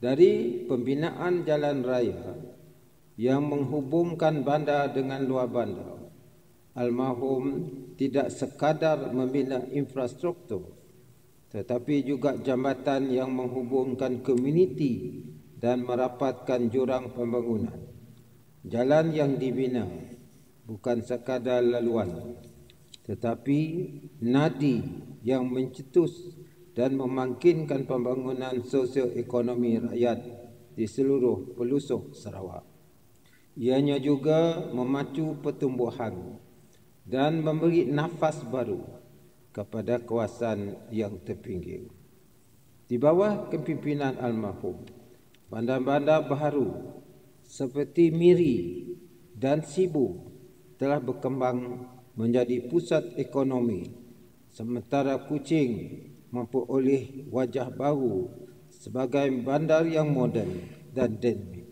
Dari pembinaan jalan raya yang menghubungkan bandar dengan luar bandar, almarhum tidak sekadar membina infrastruktur tetapi juga jambatan yang menghubungkan komuniti dan merapatkan jurang pembangunan. Jalan yang dibina bukan sekadar laluan tetapi nadi yang mencetus dan memangkinkan pembangunan sosioekonomi rakyat di seluruh pelosok Sarawak. Ianya juga memacu pertumbuhan dan memberi nafas baru kepada kawasan yang terpinggir. Di bawah kepimpinan almarhum, bandar-bandar baharu seperti Miri dan Sibu telah berkembang menjadi pusat ekonomi, sementara Kuching memperoleh wajah baru sebagai bandar yang moden dan dinamik.